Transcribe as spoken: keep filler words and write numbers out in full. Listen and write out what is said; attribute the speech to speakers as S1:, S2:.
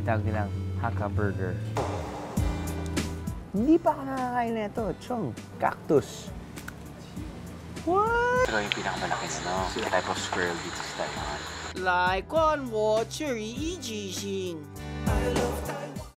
S1: tinatawag nilang Hakka Burger. Hindi pa ako nakakain na ito, Chong. Cactus. What?
S2: Ito yung pinakamalaki na, no? Type of squirrel dito sa Taiwan.
S3: 来灌我这一记性。